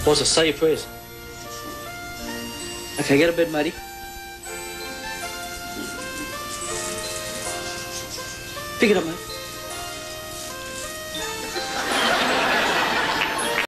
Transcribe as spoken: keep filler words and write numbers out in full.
What's it? Say your prayers. Okay, get a bed, matey. Pick it up, mate.